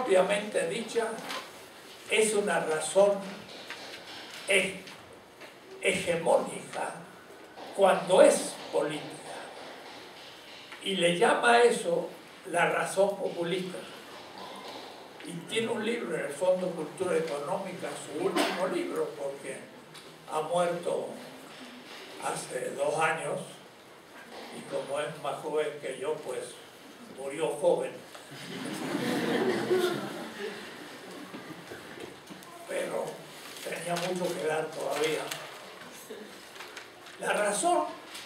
propiamente dicha es una razón hegemónica cuando es política. Y le llama a eso la razón populista. Y tiene un libro en el Fondo de Cultura Económica, su último libro, porque ha muerto hace 2 años, y como es más joven que yo, pues murió joven. Pero tenía mucho que dar todavía. La razón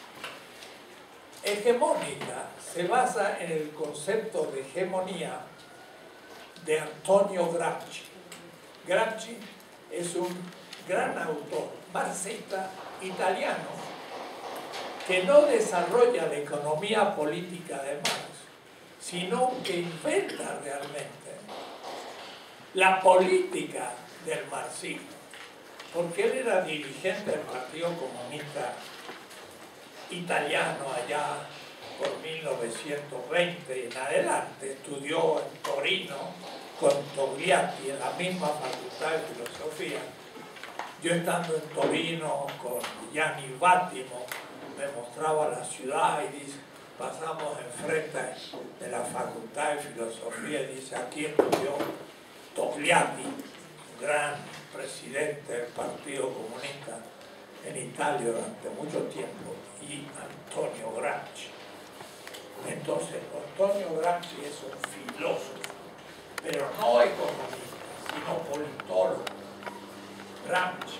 hegemónica se basa en el concepto de hegemonía de Antonio Gramsci. Gramsci es un gran autor marxista italiano que no desarrolla la economía política de Marx, sino que inventa realmente la política del marxismo, porque él era dirigente del Partido Comunista Italiano allá por 1920 y en adelante. Estudió en Torino con Togliatti en la misma facultad de filosofía. Yo estando en Torino con Gianni Vattimo me mostraba la ciudad y dice, pasamos enfrente de la facultad de filosofía y dice, aquí estudió Togliatti, un gran presidente del Partido Comunista en Italia durante mucho tiempo, y Antonio Gramsci. Entonces, Antonio Gramsci es un filósofo, pero no economista, sino politólogo. Gramsci,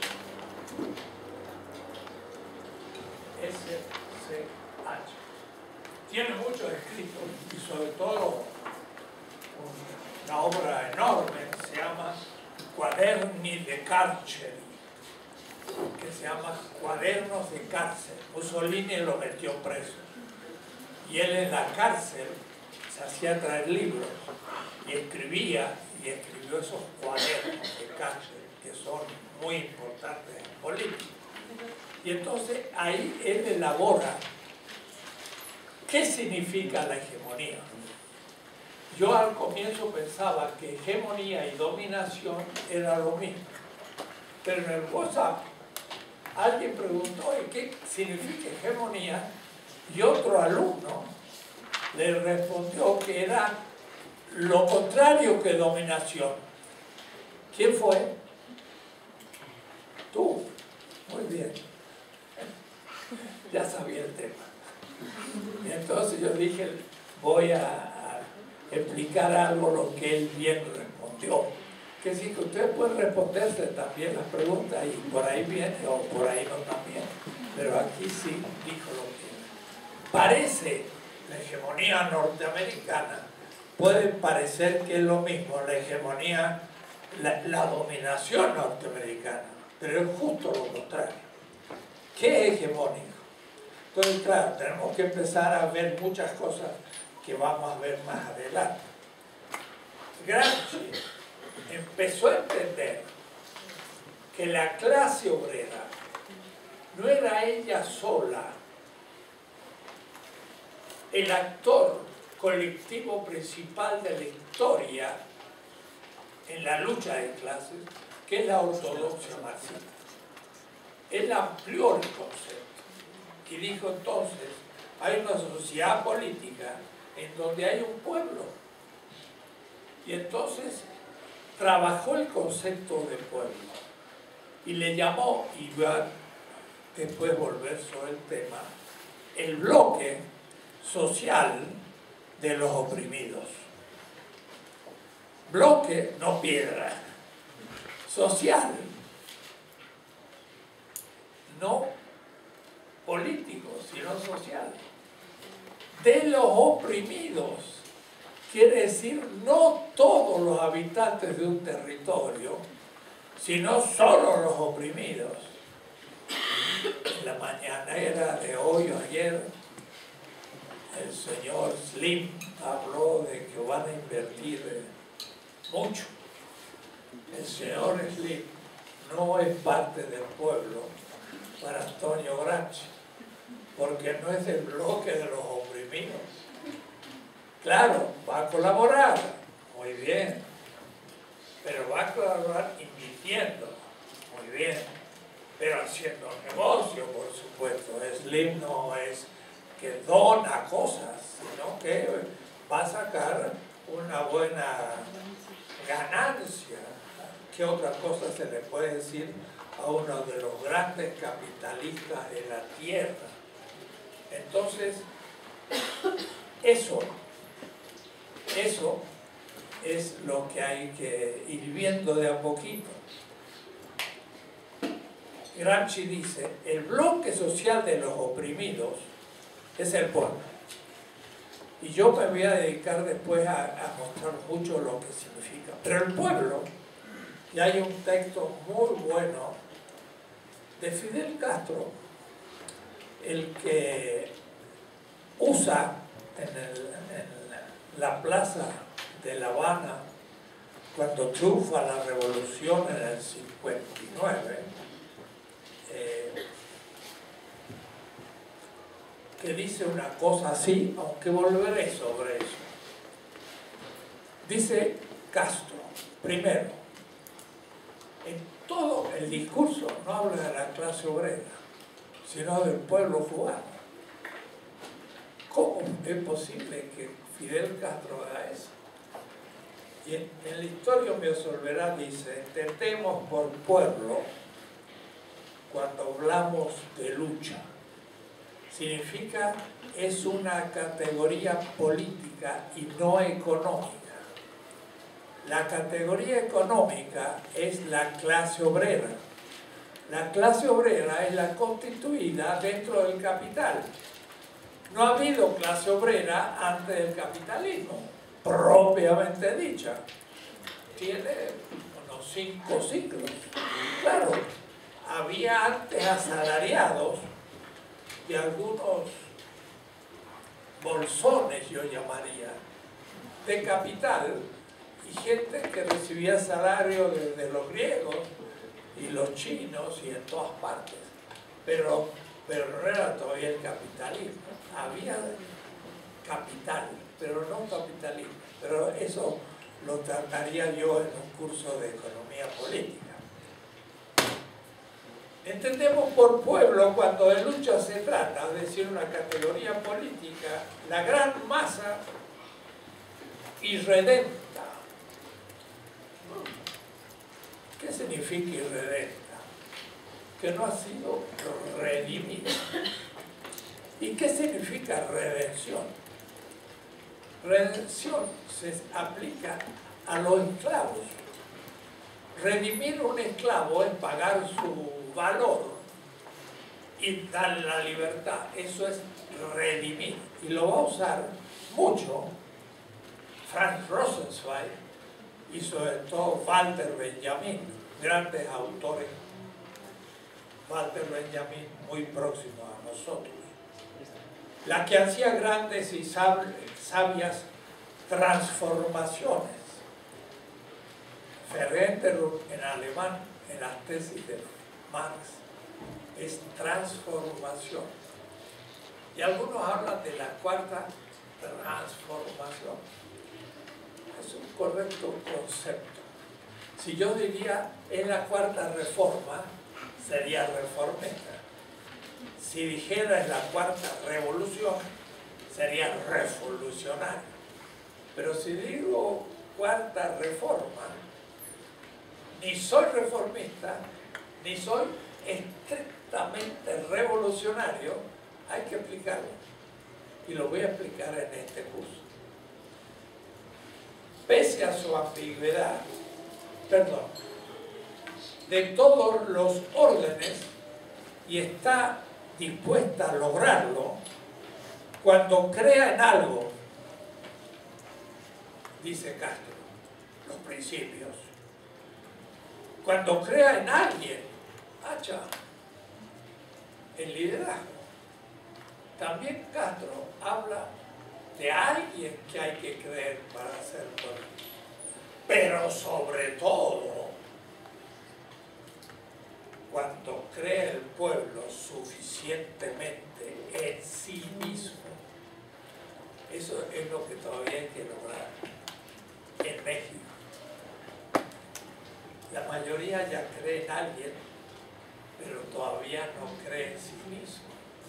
S.C.H. Tiene muchos escritos y sobre todo una obra enorme que se llama Quaderni de Carceri, que se llama Cuadernos de Cárcel. Mussolini lo metió preso y él en la cárcel se hacía traer libros y escribía, y escribió esos cuadernos de cárcel que son muy importantes en política. Y entonces ahí él elabora qué significa la hegemonía. Yo al comienzo pensaba que hegemonía y dominación era lo mismo, pero en el WhatsApp alguien preguntó ¿qué significa hegemonía? Y otro alumno le respondió que era lo contrario que dominación. ¿Quién fue? Tú. Muy bien. Ya sabía el tema. Y entonces yo dije, voy a explicar algo lo que él bien respondió. Que sí, que ustedes pueden responderse también las preguntas y por ahí viene o por ahí no también. Pero aquí sí dijo lo que parece. La hegemonía norteamericana puede parecer que es lo mismo, la hegemonía, la dominación norteamericana, pero es justo lo contrario. ¿Qué es hegemónico? Entonces, claro, tenemos que empezar a ver muchas cosas que vamos a ver más adelante. Gramsci empezó a entender que la clase obrera no era ella sola el actor colectivo principal de la historia en la lucha de clases, que es la ortodoxia marxista. Él amplió el concepto y dijo entonces, hay una sociedad política en donde hay un pueblo. Y entonces trabajó el concepto de pueblo y le llamó, y va después volver sobre el tema, el bloque social de los oprimidos. Bloque, no piedra. Social, no político, sino social. De los oprimidos, quiere decir no todos los habitantes de un territorio, sino solo los oprimidos. En la mañanera de hoy o ayer, el señor Slim habló de que van a invertir mucho. El señor Slim no es parte del pueblo para Antonio Gramsci, porque no es el bloque de los oprimidos. Claro, va a colaborar, muy bien, pero va a colaborar invirtiendo, muy bien, pero haciendo negocio, por supuesto. Slim no es que dona cosas, sino que va a sacar una buena ganancia. ¿Qué otra cosa se le puede decir a uno de los grandes capitalistas de la tierra? Entonces, eso es lo que hay que ir viendo de a poquito. Gramsci dice, el bloque social de los oprimidos es el pueblo. Y yo me voy a dedicar después a mostrar mucho lo que significa. Pero el pueblo, y hay un texto muy bueno de Fidel Castro, el que usa en la plaza de La Habana, cuando triunfa la revolución en el 59, que dice una cosa así, aunque volveré sobre eso. Dice Castro, primero, en todo el discurso no habla de la clase obrera, sino del pueblo cubano. ¿Cómo es posible que Fidel Castro haga eso? Y en la historia me Olverá dice, entendemos por pueblo cuando hablamos de lucha. Significa, es una categoría política y no económica. La categoría económica es la clase obrera. La clase obrera es la constituida dentro del capital. No ha habido clase obrera antes del capitalismo, propiamente dicha. Tiene unos 5 siglos. Claro, había antes asalariados y algunos bolsones, yo llamaría, de capital, y gente que recibía salario desde los griegos y los chinos y en todas partes. Pero no era todavía el capitalismo. Había capital, pero no capitalismo. Pero eso lo trataría yo en un curso de economía política. Entendemos por pueblo cuando de lucha se trata, es decir, una categoría política, la gran masa irredenta. ¿Qué significa irredenta? Que no ha sido redimida. ¿Y qué significa redención? Redención se aplica a los esclavos. Redimir un esclavo es pagar su valor y darle la libertad. Eso es redimir. Y lo va a usar mucho Franz Rosenzweig y sobre todo Walter Benjamin, grandes autores. Walter Benjamin, muy próximo a nosotros. La que hacía grandes y sabias transformaciones. Veränderung en alemán, en las tesis de Marx, es transformación. Y algunos hablan de la cuarta transformación. Es un correcto concepto. Si yo diría en la cuarta reforma, sería reformista. Si dijera en la cuarta revolución, sería revolucionario. Pero si digo cuarta reforma, ni soy reformista, ni soy estrictamente revolucionario, hay que explicarlo. Y lo voy a explicar en este curso. Pese a su ambigüedad, de todos los órdenes, y está dispuesta a lograrlo, cuando crea en algo, dice Castro, los principios, cuando crea en alguien, el liderazgo. También Castro habla de alguien que hay que creer para ser político. Pero sobre todo, cuando cree el pueblo suficientemente en sí mismo. Eso es lo que todavía hay que lograr en México. mayoría ya cree en alguien, pero todavía no cree en sí mismo.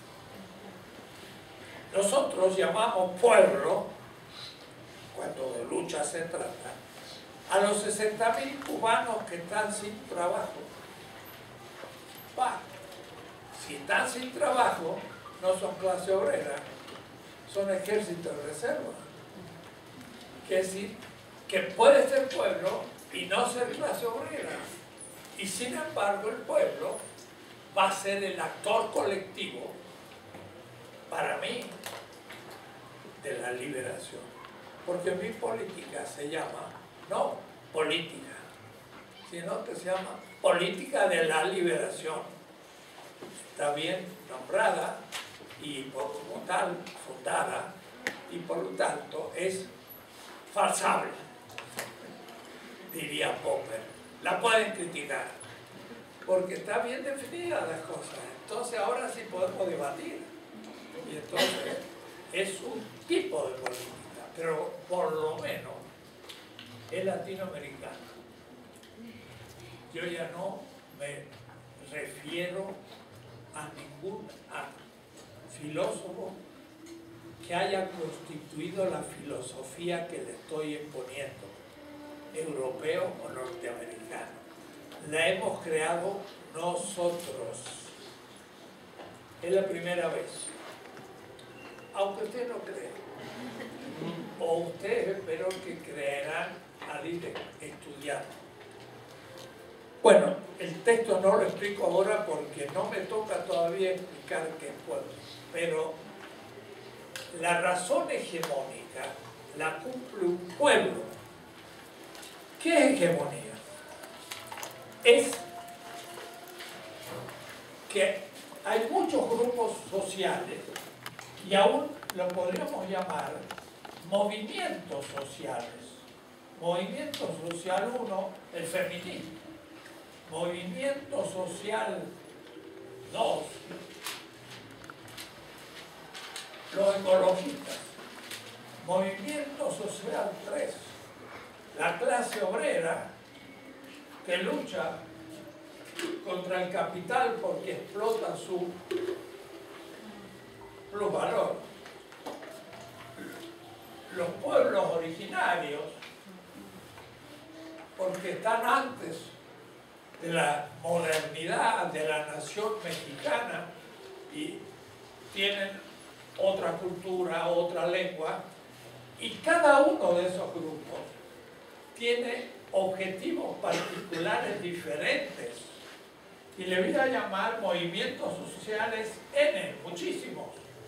Nosotros llamamos pueblo, cuando de lucha se trata, a los 60.000 cubanos que están sin trabajo. Si están sin trabajo, no son clase obrera, son ejército de reserva. Quiere decir que puede ser pueblo y no ser clase obrera. Y sin embargo el pueblo va a ser el actor colectivo, para mí, de la liberación. Porque mi política se llama, no política, sino que se llama política de la liberación. Está bien nombrada y como tal fundada, y por lo tanto es falsable, diría Popper. La pueden criticar, porque está bien definida las cosas. Entonces ahora sí podemos debatir. Y entonces es un tipo de política, pero por lo menos es latinoamericana. Yo ya no me refiero a ningún filósofo que haya constituido la filosofía que le estoy imponiendo, europeo o norteamericano. La hemos creado nosotros. Es la primera vez. Aunque usted no cree. O ustedes espero que creerán al ir estudiando. Bueno, el texto no lo explico ahora porque no me toca todavía explicar qué es pueblo. Pero la razón hegemónica la cumple un pueblo. ¿Qué es hegemonía? Es que hay muchos grupos sociales y aún lo podríamos llamar movimientos sociales. Movimiento social 1, el feminismo. Movimiento social 2, los ecologistas. Movimiento social 3, la clase obrera que lucha contra el capital porque explota su plusvalor. Los pueblos originarios, porque están antes de la modernidad de la nación mexicana y tienen otra cultura, otra lengua, y cada uno de esos grupos tiene objetivos particulares diferentes. Y le voy a llamar movimientos sociales N, muchísimos.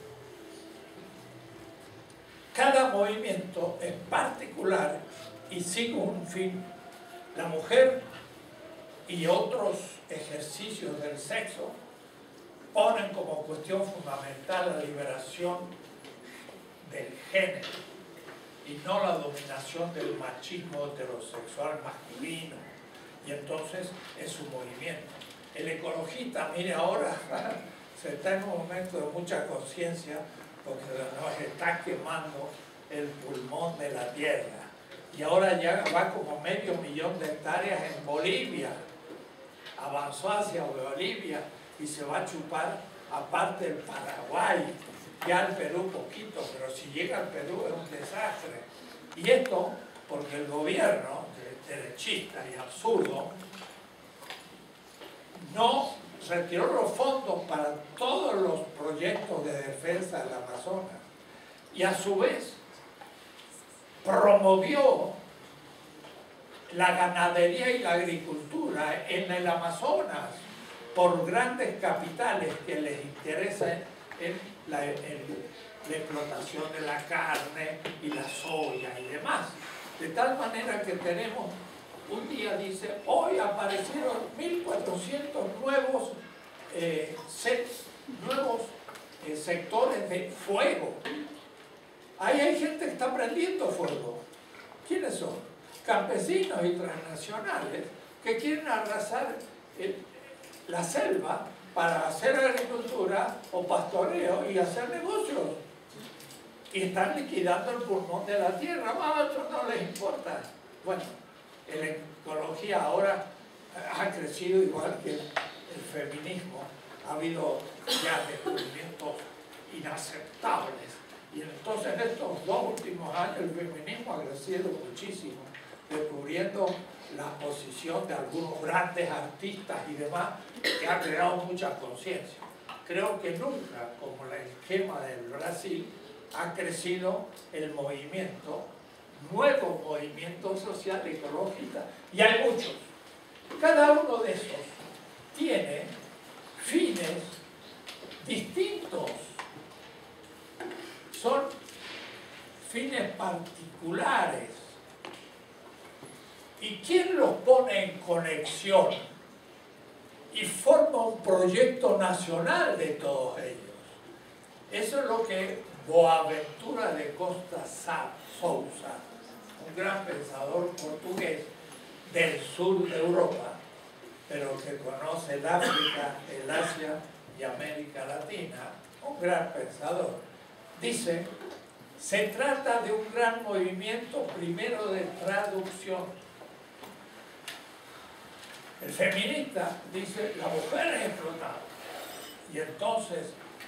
Cada movimiento es particular y sigue un fin. La mujer y otros ejercicios del sexo ponen como cuestión fundamental la liberación del género y no la dominación del machismo heterosexual masculino. Y entonces es su movimiento. El ecologista, mire, ahora se está en un momento de mucha conciencia porque nos está quemando el pulmón de la tierra. Y ahora ya va como 500.000 de hectáreas en Bolivia. Avanzó hacia Bolivia y se va a chupar aparte el Paraguay, ya el Perú poquito, pero si llega al Perú es un desastre. Y esto porque el gobierno, derechista y absurdo, no retiró los fondos para todos los proyectos de defensa del Amazonas y a su vez promovió la ganadería y la agricultura en el Amazonas por grandes capitales que les interesa en la explotación de la carne y la soya y demás. De tal manera que tenemos, un día dice, hoy aparecieron 1.400 nuevos sectores de fuego. Ahí hay gente que está prendiendo fuego. ¿Quiénes son? Campesinos y transnacionales que quieren arrasar la selva para hacer agricultura o pastoreo y hacer negocios. Y están liquidando el pulmón de la tierra. A otros no les importa. Bueno, en la ecología ahora ha crecido igual que el feminismo. Ha habido ya descubrimientos inaceptables. Y entonces en estos 2 últimos años el feminismo ha crecido muchísimo, descubriendo la posición de algunos grandes artistas y demás, que ha creado mucha conciencia. Creo que nunca, como el esquema del Brasil, ha crecido el movimiento, nuevo movimiento social, ecologista, y hay muchos. Cada uno de esos tiene fines distintos, son fines particulares. ¿Y quién los pone en conexión? Y forma un proyecto nacional de todos ellos. Eso es lo que Boaventura de Costa Sousa, un gran pensador portugués del sur de Europa, pero que conoce el África, el Asia y América Latina, un gran pensador, dice: se trata de un gran movimiento primero de traducción. El feminista dice: la mujer es explotada. Y entonces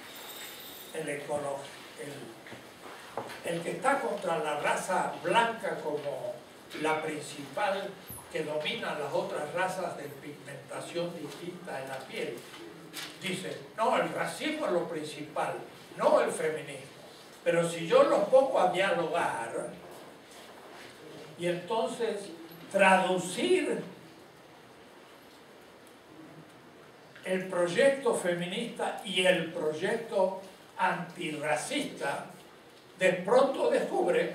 el que está contra la raza blanca como la principal que domina las otras razas de pigmentación distinta en la piel, dice: no, el racismo es lo principal, no el feminismo. Pero si yo los pongo a dialogar y entonces traducir el proyecto feminista y el proyecto antirracista, de pronto descubre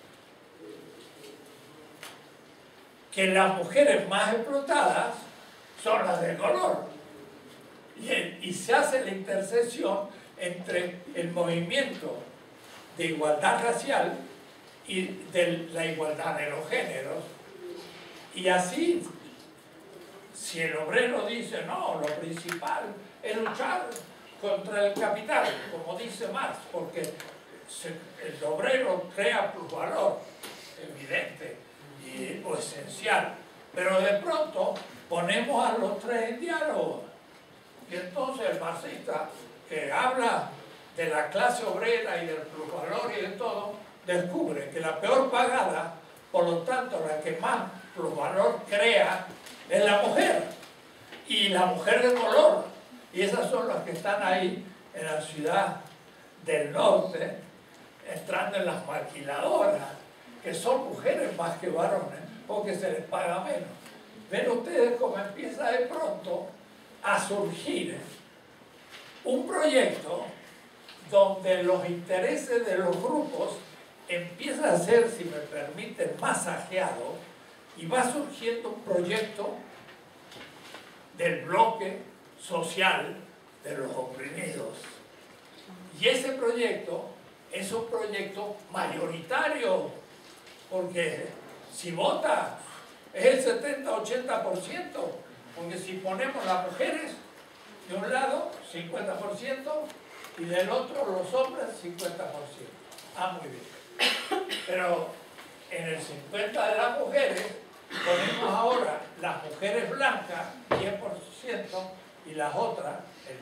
que las mujeres más explotadas son las de color. Y se hace la intersección entre el movimiento de igualdad racial y de la igualdad de los géneros. Y así, si el obrero dice: no, lo principal es luchar contra el capital, como dice Marx, porque el obrero crea plusvalor evidente o esencial, pero de pronto ponemos a los tres en diálogo. Y entonces el marxista, que habla de la clase obrera y del plusvalor y de todo, descubre que la peor pagada, por lo tanto la que más plusvalor crea, es la mujer, y la mujer de color. Y esas son las que están ahí en la ciudad del norte, entrando en las maquiladoras, que son mujeres más que varones, porque se les paga menos. Ven ustedes cómo empieza de pronto a surgir un proyecto donde los intereses de los grupos empiezan a ser, si me permiten, masajeados, y va surgiendo un proyecto del bloque social de los oprimidos. Y ese proyecto es un proyecto mayoritario, porque si vota es el 70-80%, porque si ponemos las mujeres de un lado 50% y del otro los hombres 50%. Ah, muy bien. Pero en el 50% de las mujeres ponemos ahora las mujeres blancas 10% y las otras el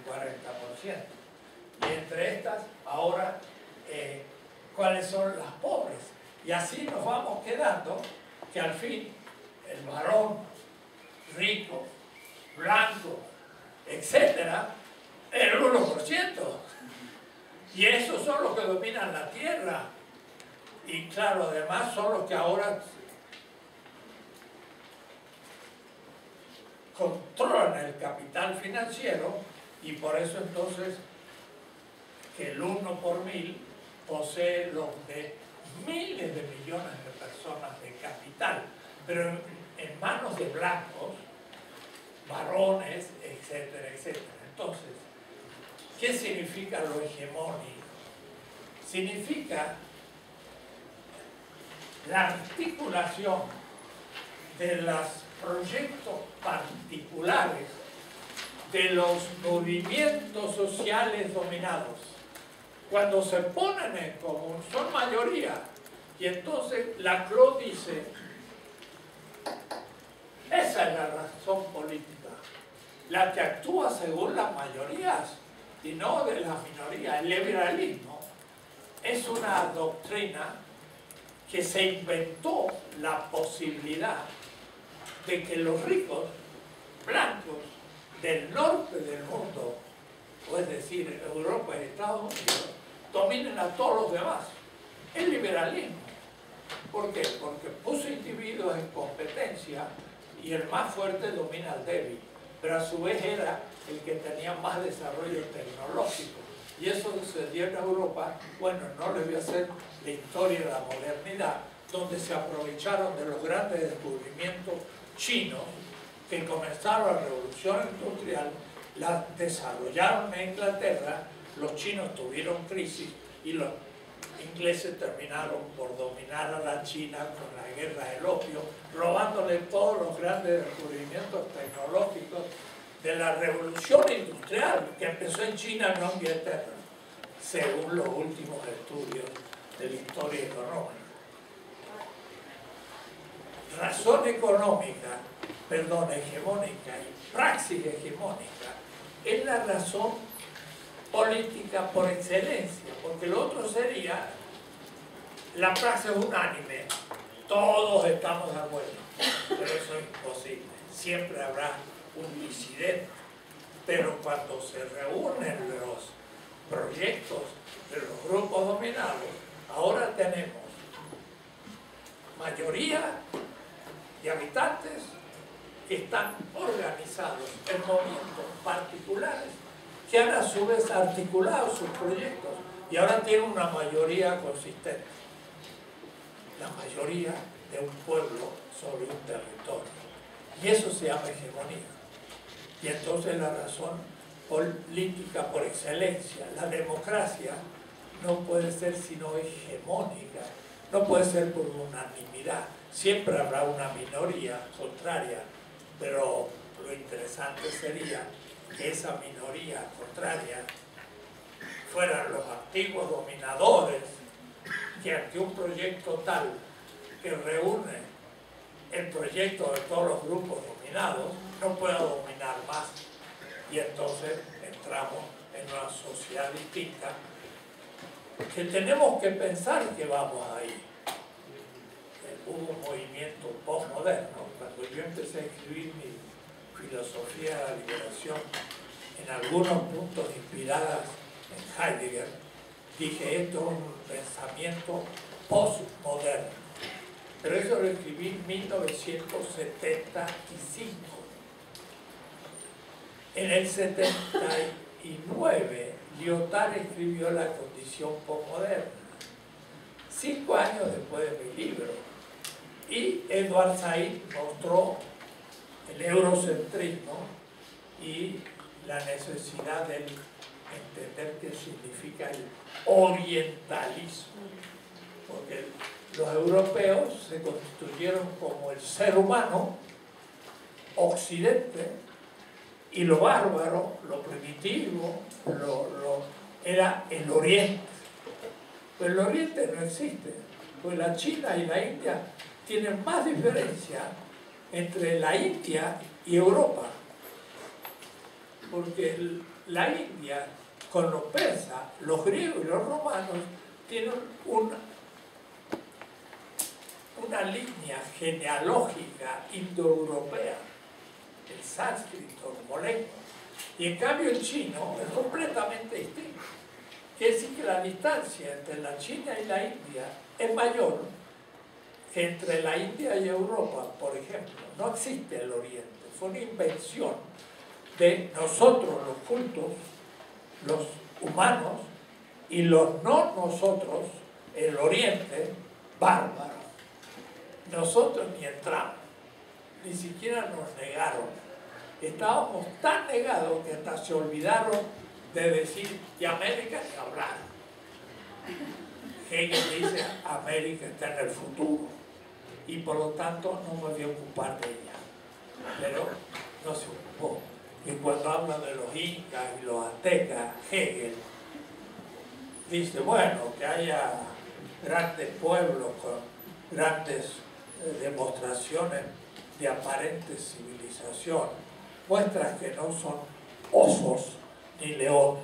40%. Y entre estas ahora cuáles son las pobres. Y así nos vamos quedando, que al fin el varón rico, blanco, etcétera, el 1%. Y esos son los que dominan la tierra. Y claro, además son los que ahora controlan el capital financiero, y por eso entonces que el 1 por 1000 posee los de miles de millones de personas de capital, pero en manos de blancos, varones, etcétera, etcétera. Entonces, ¿qué significa lo hegemónico? Significa la articulación de los proyectos particulares de los movimientos sociales dominados. Cuando se ponen en común, son mayoría. Y entonces Laclau dice: esa es la razón política la que actúa según las mayorías y no de las minorías. El liberalismo es una doctrina que se inventó la posibilidad de que los ricos blancos del norte del mundo, o es decir, Europa y Estados Unidos, dominen a todos los demás. El liberalismo. ¿Por qué? Porque puso individuos en competencia y el más fuerte domina al débil, pero a su vez era el que tenía más desarrollo tecnológico. Y eso sucedió en Europa. Bueno, no les voy a hacer la historia de la modernidad, donde se aprovecharon de los grandes descubrimientos chinos que comenzaron la revolución industrial, la desarrollaron en Inglaterra, los chinos tuvieron crisis y los ingleses terminaron por dominar a la China con la guerra del opio, robándole todos los grandes descubrimientos tecnológicos de la revolución industrial que empezó en China, no en Inglaterra, según los últimos estudios de la historia económica. Razón económica, perdón, hegemónica y praxis hegemónica es la razón política por excelencia, porque lo otro sería la praxis unánime, todos estamos de acuerdo, pero eso es imposible, siempre habrá un disidente, pero cuando se reúnen los proyectos de los grupos dominados, ahora tenemos mayoría de habitantes que están organizados en movimientos particulares que han a su vez articulado sus proyectos y ahora tienen una mayoría consistente, la mayoría de un pueblo sobre un territorio, y eso se llama hegemonía. Y entonces la razón política por excelencia, la democracia, no puede ser sino hegemónica, no puede ser por unanimidad, siempre habrá una minoría contraria, pero lo interesante sería que esa minoría contraria fueran los antiguos dominadores que ante un proyecto tal que reúne el proyecto de todos los grupos dominados no pueda dominar más, y entonces entramos en una sociedad distinta que tenemos que pensar que vamos ahí. Hubo un movimiento postmoderno. Cuando yo empecé a escribir mi filosofía de la liberación, en algunos puntos inspiradas en Heidegger, dije esto es un pensamiento postmoderno. Pero eso lo escribí en 1975. En el 79, Lyotard escribió La condición postmoderna, 5 años después de mi libro. Y Edward Said mostró el eurocentrismo y la necesidad de entender qué significa el orientalismo. Porque los europeos se constituyeron como el ser humano, occidente, y lo bárbaro, lo primitivo, era el oriente. Pero el oriente no existe, pues la China y la India tienen más diferencia entre la India y Europa, porque la India con los persas, los griegos y los romanos tienen una línea genealógica indoeuropea, el sánscrito como lengua, y en cambio el chino es completamente distinto. Quiere decir que la distancia entre la China y la India es mayor que entre la India y Europa, por ejemplo. No existe el Oriente, fue una invención de nosotros, los cultos, los humanos, y los no nosotros, el Oriente, bárbaro. Nosotros ni entramos, ni siquiera nos negaron. Estábamos tan negados que hasta se olvidaron de decir que América ni hablar. Hegel dice, América está en el futuro, y por lo tanto no me voy a ocupar de ella. Pero no se ocupó. Y cuando habla de los incas y los aztecas, Hegel dice, bueno, que haya grandes pueblos con grandes demostraciones de aparente civilización, muestran que no son osos ni leones.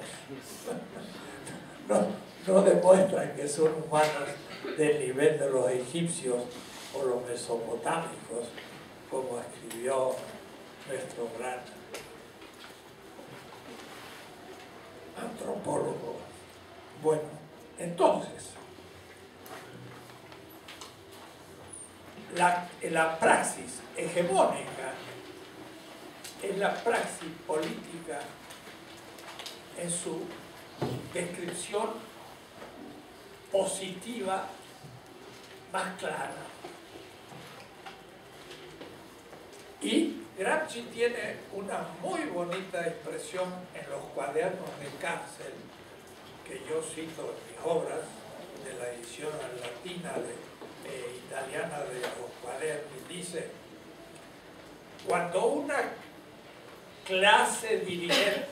No demuestran que son humanos del nivel de los egipcios o los mesopotámicos, como escribió nuestro gran antropólogo. Bueno, entonces, la praxis hegemónica es la praxis política en su descripción positiva más clara. Y Gramsci tiene una muy bonita expresión en los cuadernos de cárcel, que yo cito en mis obras, de la edición latina italiana de los cuadernos, y dice: cuando una clase dirigente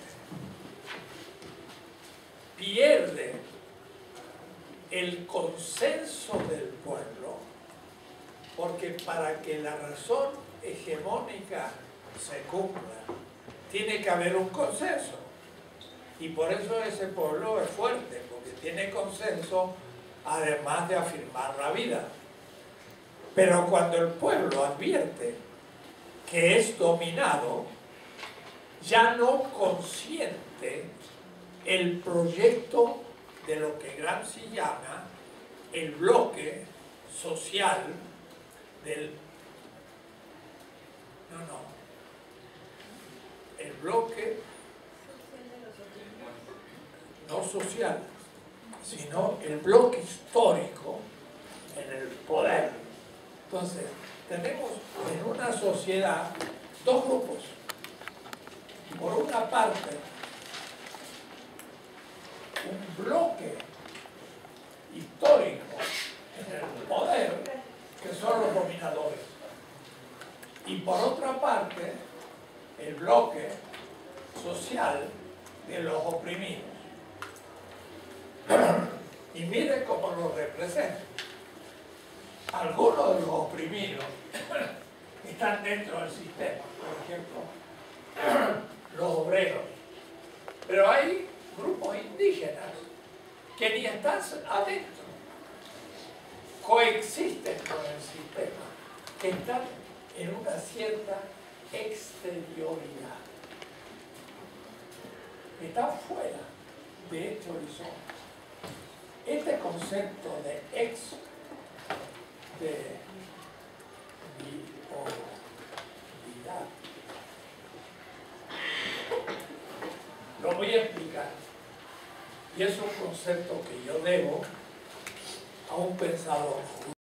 pierde el consenso del pueblo, porque para que la razón hegemónica se cumpla, tiene que haber un consenso. Y por eso ese pueblo es fuerte, porque tiene consenso, además de afirmar la vida. Pero cuando el pueblo advierte que es dominado, ya no consiente el proyecto de lo que Gramsci llama el bloque social el bloque no social, sino el bloque histórico en el poder. Entonces, tenemos en una sociedad dos grupos. Por una parte, un bloque histórico en el poder, que son los dominadores. Y por otra parte, el bloque social de los oprimidos. Y mire cómo lo representa. Algunos de los oprimidos están dentro del sistema, por ejemplo, los obreros. Pero hay grupos indígenas que ni están adentro, coexisten con el sistema, que están en una cierta exterioridad, están fuera de este horizonte. Este concepto de lo voy a explicar, y es un concepto que yo debo a un pensador